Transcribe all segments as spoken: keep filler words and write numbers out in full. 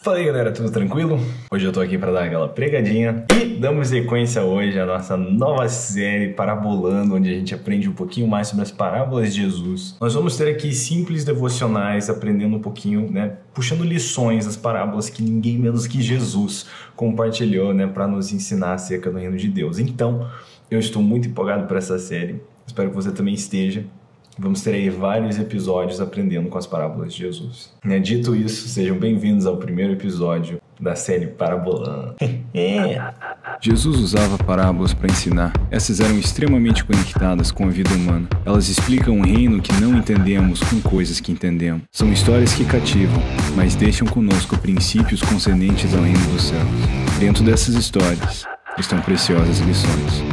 Fala aí galera, tudo tranquilo? Hoje eu tô aqui para dar aquela pregadinha e damos sequência hoje à nossa nova série Parabolando, onde a gente aprende um pouquinho mais sobre as parábolas de Jesus. Nós vamos ter aqui simples devocionais, aprendendo um pouquinho, né, puxando lições das parábolas que ninguém menos que Jesus compartilhou, né, para nos ensinar acerca do reino de Deus. Então, eu estou muito empolgado por essa série, espero que você também esteja. Vamos ter aí vários episódios aprendendo com as parábolas de Jesus. Dito isso, sejam bem-vindos ao primeiro episódio da série Parabolando. Jesus usava parábolas para ensinar. Essas eram extremamente conectadas com a vida humana. Elas explicam um reino que não entendemos com coisas que entendemos. São histórias que cativam, mas deixam conosco princípios concernentes ao reino dos céus. Dentro dessas histórias estão preciosas lições.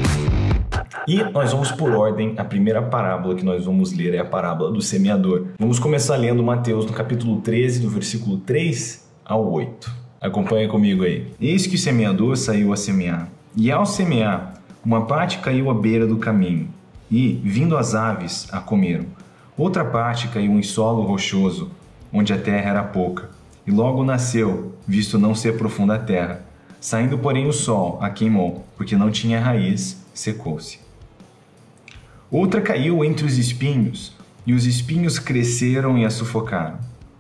E nós vamos por ordem. A primeira parábola que nós vamos ler é a parábola do semeador. Vamos começar lendo Mateus no capítulo treze, do versículo três ao oito. Acompanha comigo aí. Eis que o semeador saiu a semear. E ao semear, uma parte caiu à beira do caminho, e, vindo as aves, a comeram. Outra parte caiu em solo rochoso, onde a terra era pouca, e logo nasceu, visto não ser profunda a terra. Saindo, porém, o sol a queimou, porque não tinha raiz, secou-se. Outra caiu entre os espinhos, e os espinhos cresceram e a sufocaram.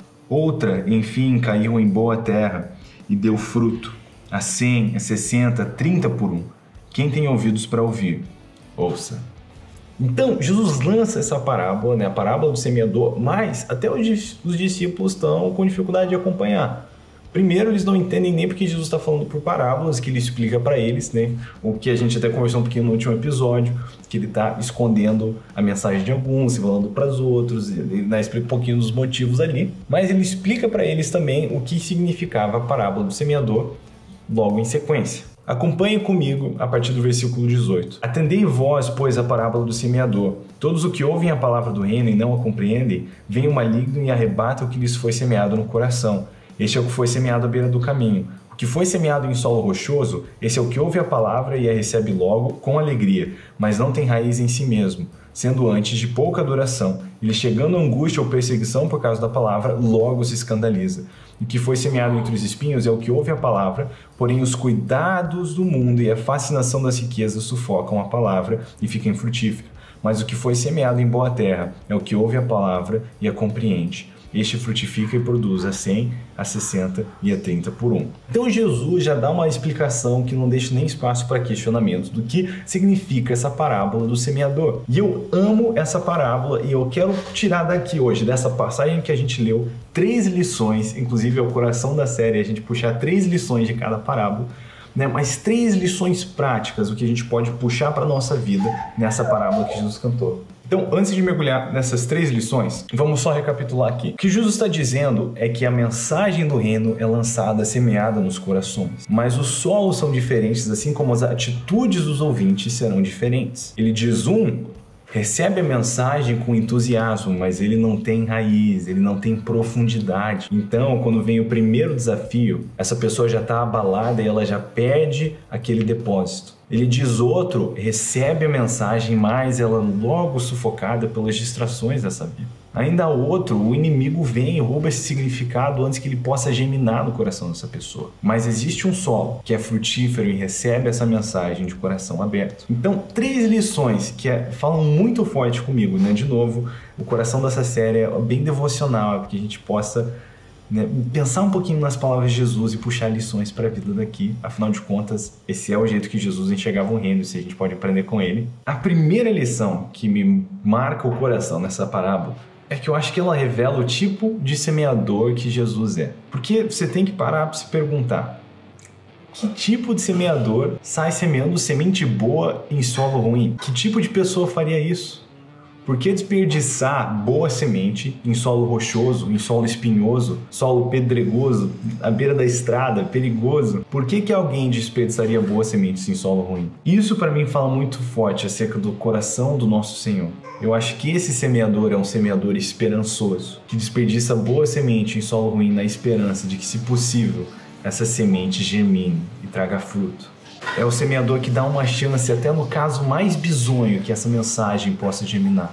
Outra, enfim, caiu em boa terra e deu fruto, a cem, a sessenta, a trinta por um. Quem tem ouvidos para ouvir, ouça. Então, Jesus lança essa parábola, né, a parábola do semeador, mas até os, os discípulos estão com dificuldade de acompanhar. Primeiro, eles não entendem nem porque Jesus está falando por parábolas, que ele explica para eles, né? O que a gente até conversou um pouquinho no último episódio, que ele está escondendo a mensagem de alguns, falando para os outros, ele né, explica um pouquinho dos motivos ali. Mas ele explica para eles também o que significava a parábola do semeador, logo em sequência. Acompanhe comigo a partir do versículo dezoito. Atendei vós, pois, a parábola do semeador. Todos os que ouvem a palavra do reino e não a compreendem, vem o maligno e arrebata o que lhes foi semeado no coração. Este é o que foi semeado à beira do caminho. O que foi semeado em solo rochoso, esse é o que ouve a palavra e a recebe logo com alegria, mas não tem raiz em si mesmo, sendo antes de pouca duração. Ele, chegando a angústia ou perseguição por causa da palavra, logo se escandaliza. O que foi semeado entre os espinhos é o que ouve a palavra, porém os cuidados do mundo e a fascinação das riquezas sufocam a palavra e fica infrutífera. Mas o que foi semeado em boa terra é o que ouve a palavra e a compreende. Este frutifica e produz a cem, a sessenta e a trinta por um. Então Jesus já dá uma explicação que não deixa nem espaço para questionamento do que significa essa parábola do semeador. E eu amo essa parábola e eu quero tirar daqui hoje, dessa passagem que a gente leu, três lições, inclusive é o coração da série, a gente puxar três lições de cada parábola, né? Mas três lições práticas, o que a gente pode puxar para a nossa vida nessa parábola que Jesus cantou. Então, antes de mergulhar nessas três lições, vamos só recapitular aqui. O que Jesus está dizendo é que a mensagem do reino é lançada, semeada nos corações. Mas os solos são diferentes, assim como as atitudes dos ouvintes serão diferentes. Ele diz um, recebe a mensagem com entusiasmo, mas ele não tem raiz, ele não tem profundidade. Então, quando vem o primeiro desafio, essa pessoa já está abalada e ela já perde aquele depósito. Ele diz outro, recebe a mensagem, mas ela logo sufocada pelas distrações dessa vida. Ainda outro, o inimigo vem e rouba esse significado antes que ele possa germinar no coração dessa pessoa. Mas existe um solo que é frutífero e recebe essa mensagem de coração aberto. Então, três lições que é, falam muito forte comigo, né? De novo, o coração dessa série é bem devocional, para que a gente possa né, pensar um pouquinho nas palavras de Jesus e puxar lições para a vida daqui. Afinal de contas, esse é o jeito que Jesus enxergava o reino, se a gente pode aprender com ele. A primeira lição que me marca o coração nessa parábola é que eu acho que ela revela o tipo de semeador que Jesus é. Porque você tem que parar para se perguntar, que tipo de semeador sai semeando semente boa em solo ruim? Que tipo de pessoa faria isso? Por que desperdiçar boa semente em solo rochoso, em solo espinhoso, solo pedregoso, à beira da estrada, perigoso? Por que que alguém desperdiçaria boas sementes em solo ruim? Isso para mim fala muito forte acerca do coração do nosso Senhor. Eu acho que esse semeador é um semeador esperançoso, que desperdiça boa semente em solo ruim na esperança de que, se possível, essa semente germine e traga fruto. É o semeador que dá uma chance, até no caso mais bizonho, que essa mensagem possa germinar.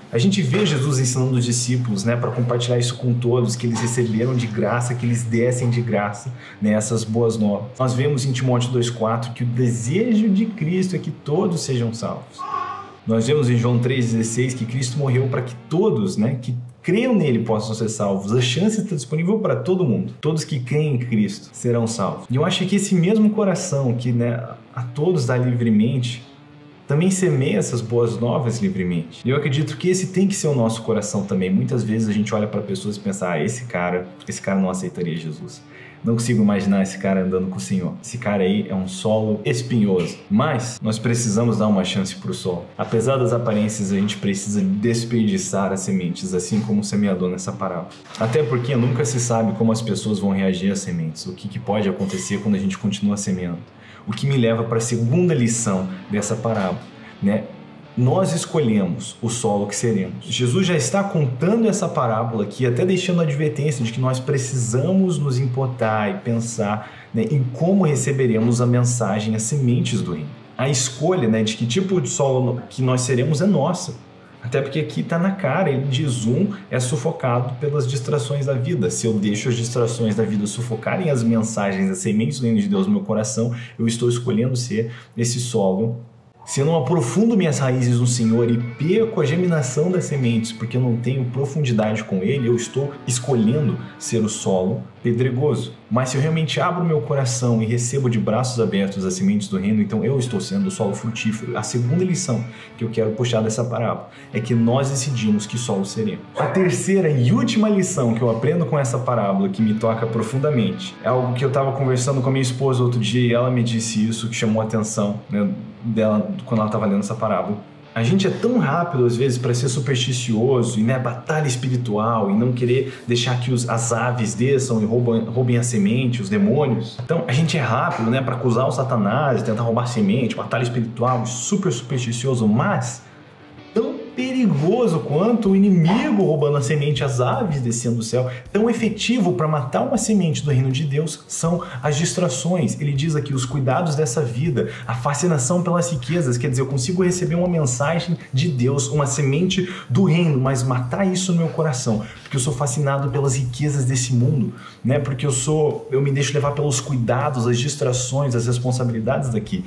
A gente vê Jesus ensinando os discípulos, né, para compartilhar isso com todos, que eles receberam de graça, que eles dessem de graça, né, essas boas novas. Nós vemos em Timóteo dois quatro que o desejo de Cristo é que todos sejam salvos. Nós vemos em João três dezesseis que Cristo morreu para que todos, né, que creiam nele possam ser salvos. A chance está disponível para todo mundo. Todos que creem em Cristo serão salvos. E eu acho que esse mesmo coração que, né, a todos dá livremente, também semeia essas boas novas livremente. E eu acredito que esse tem que ser o nosso coração também. Muitas vezes a gente olha para pessoas e pensa, ah, esse cara, esse cara não aceitaria Jesus. Não consigo imaginar esse cara andando com o Senhor. Esse cara aí é um solo espinhoso. Mas nós precisamos dar uma chance para o solo. Apesar das aparências, a gente precisa desperdiçar as sementes, assim como o semeador nessa parábola. Até porque nunca se sabe como as pessoas vão reagir às sementes. O que, que pode acontecer quando a gente continua semeando. O que me leva para a segunda lição dessa parábola, né? Nós escolhemos o solo que seremos. Jesus já está contando essa parábola aqui, até deixando a advertência de que nós precisamos nos importar e pensar, né, em como receberemos a mensagem, as sementes do reino. A escolha, né, de que tipo de solo que nós seremos é nossa. Até porque aqui está na cara, ele diz, um é sufocado pelas distrações da vida. Se eu deixo as distrações da vida sufocarem as mensagens, as sementes do reino de Deus no meu coração, eu estou escolhendo ser esse solo. Se eu não aprofundo minhas raízes no Senhor e perco a germinação das sementes porque eu não tenho profundidade com Ele, eu estou escolhendo ser o solo pedregoso. Mas se eu realmente abro meu coração e recebo de braços abertos as sementes do reino, então eu estou sendo o solo frutífero. A segunda lição que eu quero puxar dessa parábola é que nós decidimos que solo seremos. A terceira e última lição que eu aprendo com essa parábola, que me toca profundamente, é algo que eu estava conversando com a minha esposa outro dia e ela me disse isso, que chamou a atenção, né, dela quando ela estava lendo essa parábola. A gente é tão rápido às vezes para ser supersticioso e, né, batalha espiritual e não querer deixar que os, as aves desçam e roubam, roubem a semente, os demônios. Então a gente é rápido, né, para acusar o Satanás, tentar roubar semente, batalha espiritual, super supersticioso, mas tão perigoso quanto o inimigo roubando a semente, as aves descendo do céu. Tão efetivo para matar uma semente do reino de Deus são as distrações. Ele diz aqui os cuidados dessa vida, a fascinação pelas riquezas, quer dizer, eu consigo receber uma mensagem de Deus, uma semente do reino, mas matar isso no meu coração, porque eu sou fascinado pelas riquezas desse mundo, né? Porque eu sou, eu me deixo levar pelos cuidados, as distrações, as responsabilidades daqui.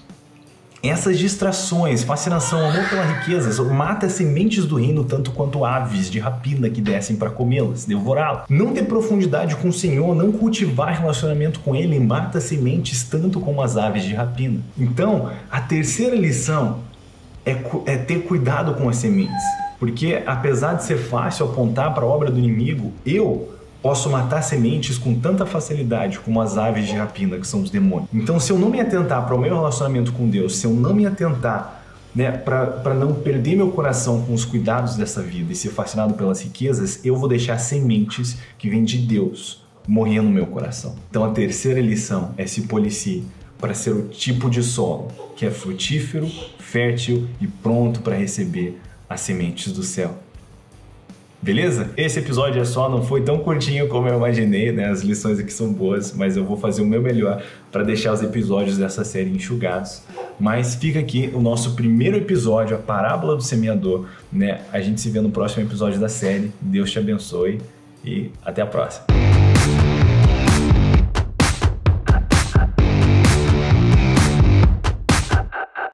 Essas distrações, fascinação, amor pela riqueza, mata as sementes do reino tanto quanto aves de rapina que descem para comê-las, devorá-las. Não ter profundidade com o Senhor, não cultivar relacionamento com Ele, mata as sementes tanto como as aves de rapina. Então, a terceira lição é, é ter cuidado com as sementes. Porque apesar de ser fácil apontar para a obra do inimigo, eu posso matar sementes com tanta facilidade como as aves de rapina, que são os demônios. Então, se eu não me atentar para o meu relacionamento com Deus, se eu não me atentar, né, para não perder meu coração com os cuidados dessa vida e ser fascinado pelas riquezas, eu vou deixar sementes que vêm de Deus morrer no meu coração. Então, a terceira lição é se policie para ser o tipo de solo que é frutífero, fértil e pronto para receber as sementes do céu. Beleza? Esse episódio é só, não foi tão curtinho como eu imaginei, né? As lições aqui são boas, mas eu vou fazer o meu melhor para deixar os episódios dessa série enxugados. Mas fica aqui o nosso primeiro episódio, a parábola do semeador, né? A gente se vê no próximo episódio da série. Deus te abençoe e até a próxima.